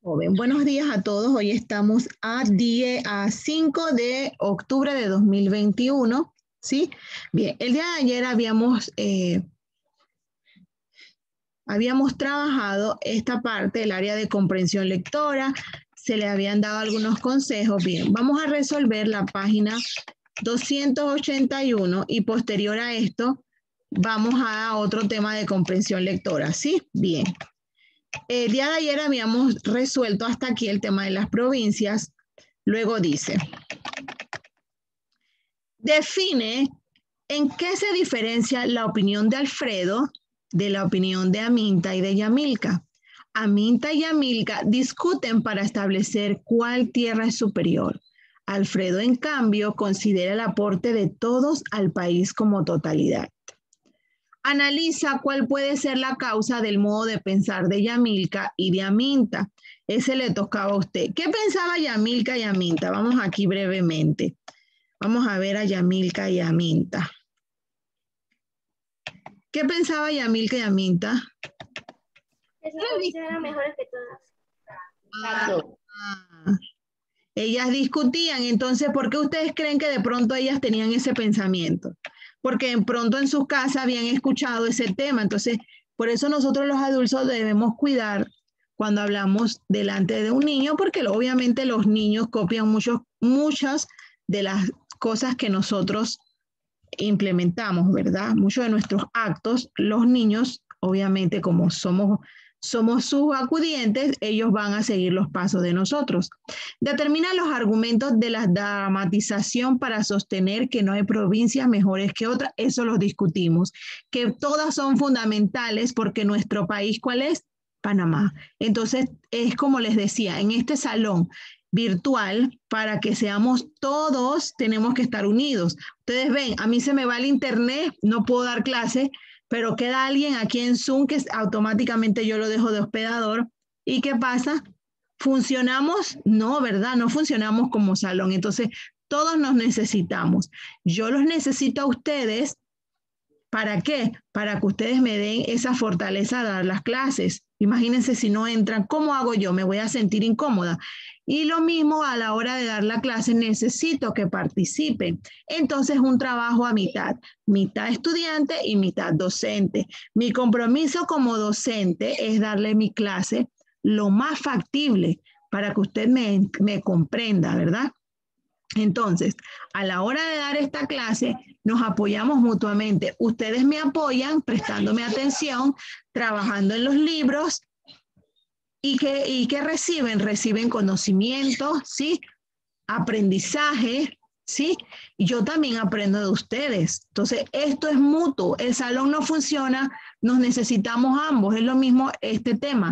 Joven. Buenos días a todos. Hoy estamos a 5 de octubre de 2021. ¿Sí? Bien, el día de ayer habíamos trabajado esta parte del área de comprensión lectora. Se le habían dado algunos consejos. Bien, vamos a resolver la página 281 y posterior a esto vamos a otro tema de comprensión lectora. ¿Sí? Bien. El día de ayer habíamos resuelto hasta aquí el tema de las provincias. Luego dice, define en qué se diferencia la opinión de Alfredo de la opinión de Aminta y de Yamilca. Aminta y Yamilca discuten para establecer cuál tierra es superior. Alfredo, en cambio, considera el aporte de todos al país como totalidad. Analiza cuál puede ser la causa del modo de pensar de Yamilca y de Aminta. Ese le tocaba a usted. ¿Qué pensaba Yamilca y Aminta? Vamos aquí brevemente. Vamos a ver a Yamilca y Aminta. ¿Qué pensaba Yamilca y Aminta? Esas provincias eran mejores que todas. Ellas discutían, entonces, ¿por qué ustedes creen que de pronto ellas tenían ese pensamiento? Porque de pronto en sus casas habían escuchado ese tema, entonces, por eso nosotros los adultos debemos cuidar cuando hablamos delante de un niño, porque obviamente los niños copian muchas de las cosas que nosotros implementamos, ¿verdad? Muchos de nuestros actos, los niños, obviamente, como somos sus acudientes, ellos van a seguir los pasos de nosotros. Determina los argumentos de la dramatización para sostener que no hay provincias mejores que otras. Eso los discutimos, que todas son fundamentales porque nuestro país, ¿cuál es? Panamá. Entonces, es como les decía, en este salón virtual, para que seamos todos, tenemos que estar unidos. Ustedes ven, a mí se me va el internet, no puedo dar clase, pero queda alguien aquí en Zoom que automáticamente yo lo dejo de hospedador. ¿Y qué pasa? ¿Funcionamos? No, ¿verdad? No funcionamos como salón. Entonces, todos nos necesitamos. Yo los necesito a ustedes. ¿Para qué? Para que ustedes me den esa fortaleza de dar las clases. Imagínense si no entran, ¿cómo hago yo? Me voy a sentir incómoda. Y lo mismo a la hora de dar la clase, necesito que participen. Entonces, un trabajo a mitad estudiante y mitad docente. Mi compromiso como docente es darle mi clase lo más factible para que usted me comprenda, ¿verdad? Entonces, a la hora de dar esta clase, nos apoyamos mutuamente. Ustedes me apoyan prestándome atención, trabajando en los libros y que reciben conocimiento, ¿sí? Aprendizaje, ¿sí? Y yo también aprendo de ustedes. Entonces, esto es mutuo. El salón no funciona, nos necesitamos ambos. Es lo mismo este tema.